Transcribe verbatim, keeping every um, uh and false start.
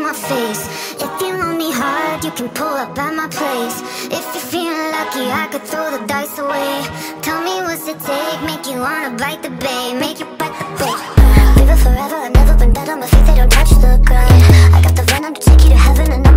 my face. If you want me hard, you can pull up at my place. If you're feeling lucky, I could throw the dice away. Tell me what's it take, make you wanna bite the bait, make you bite the bait. Viva forever, I've never been dead on my feet, they don't touch the ground. I got the venom to take you to heaven and